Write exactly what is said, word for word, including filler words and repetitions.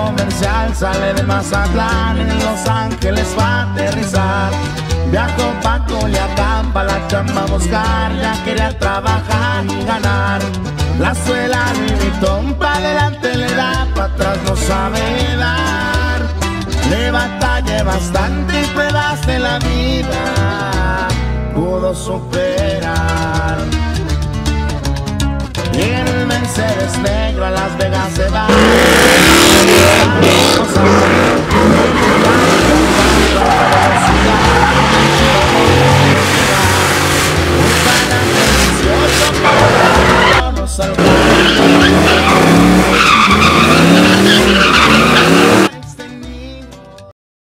comercial, sale de Mazatlán, en Los Ángeles va a aterrizar. Viajó pa' Culiacán, pa' la chamba a buscar, ya quería trabajar y ganar. La suela Louis Vuitton, pa' adelante le da, pa' atrás no sabe dar. Le batallé bastante y pruebas de la vida pudo superar. Y en el Mercedes negro a Las Vegas se va.